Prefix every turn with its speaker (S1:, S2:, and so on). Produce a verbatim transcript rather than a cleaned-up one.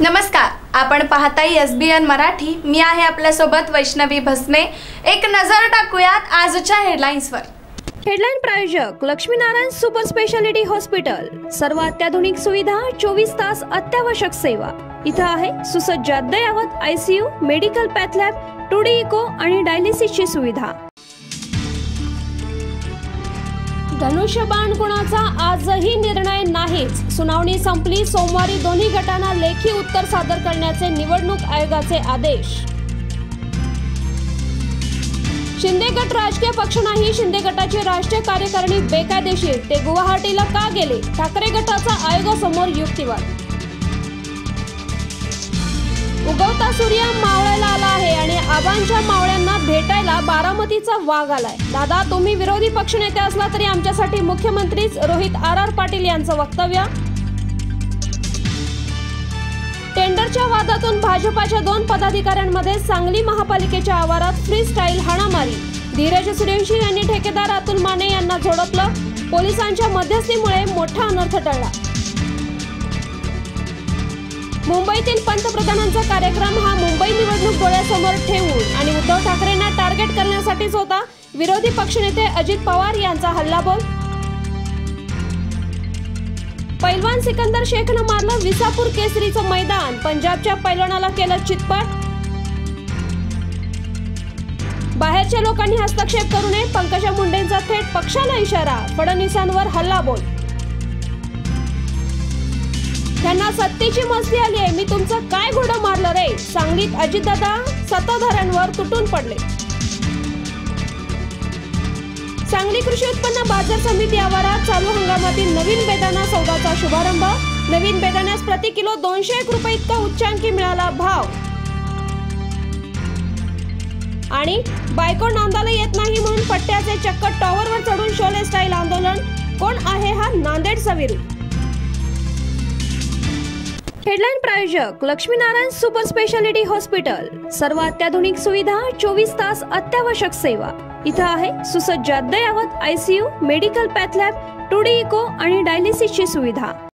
S1: नमस्कार, आपण पाहताय एस बी एन मराठी। मी आहे आपल्या सोबत वैष्णवी भस्मे। एक नजर टाकूयात आजच्या हेडलाइन्सवर।
S2: हेडलाइन प्रायोजक लक्ष्मीनारायण सुपर स्पेशालिटी हॉस्पिटल। सर्व अत्याधुनिक सुविधा, चोवीस तास अत्यावश्यक सेवा। इथं आहे सुसज्ज अद्ययावत ICU, medical path lab, two D echo आणि डायलिसिसची सुविधा। धनुष्यबाण कोणाचा आजही निर्णय नाहीच। सुनावणी संपली। सोमवारी दोन्ही गटांना लेखी उत्तर सादर करण्याचे निवडणूक आयोगाचे आदेश। शिंदे गट राजकीय पक्ष नाही। शिंदे गटाची राष्ट्रीय कार्यकारिणी बेकायदेशीर। ते गुवाहाटीला का गेले? ठाकरे गटाचा आयोगासमोर युक्तिवाद। उगवता सूर्य मावळायला आला आहे आणि आबांच्या मावळ्यांना भेटायला बारामतीचा वाघ आलाय। दादा, तुम्ही विरोधी पक्षनेते असला तरी आमच्यासाठी मुख्यमंत्रीच। रोहित आर आर पाटील यांचं वक्तव्य। टेंडरच्या वादातून भाजपाच्या दोन पदाधिकाऱ्यांमध्ये सांगली महापालिकेच्या आवारात फ्री स्टाईल हाणामारी। धीरज सूर्यवंशी यांनी ठेकेदार अतुल माने यांना झोडपलं। पोलिसांच्या मध्यस्थीमुळे मोठा अनर्थ टळला। मुंबईतील पंतप्रधानांचा कार्यक्रम हा मुंबई निवडणूक डोळ्यासमोर ठेवून आणि उद्धव ठाकरेंना टार्गेट करण्यासाठीच होता। विरोधी पक्षनेते अजित पवार यांचा हल्लाबोल। पैलवान सिकंदर शेखनं मारलं विसापूर केसरीचं मैदान। पंजाबच्या पैलवानाला केलं चितपट। बाहेरच्या लोकांनी हस्तक्षेप करू नये, पंकजा मुंडेंचा थेट पक्षाला इशारा। फडणवीसांवर हल्लाबोल। त्यांना सत्तेची मस्ती आली आहे, मी तुमचं काय घोडं मारलं रे? सांगलीत अजितदादा सत्ताधाऱ्यांवर तुटून पडले। सांगली कृषी उत्पन्न बाजार समिती आवारात चालू हंगामातील नवीन बेदाणा सौदाचा शुभारंभ। नवीन बेदाण्यास प्रति किलो दोनशे एक रुपये इतका उच्चांकी मिळाला भाव। आणि बायको नांदाला येत नाही म्हणून पट्ट्याचे चक्क टॉवरवर चढून शोले स्टाईल आंदोलन। कोण आहे हा नांदेडचा विरू? हेडलाइन प्रायोजक लक्ष्मीनारायण सुपर स्पेशालिटी हॉस्पिटल। सर्व अत्याधुनिक सुविधा, चोवीस तास अत्यावश्यक सेवा। इथं आहे सुसज्ज अद्ययावत ICU, medical path lab, two D echo आणि डायलिसिसची सुविधा।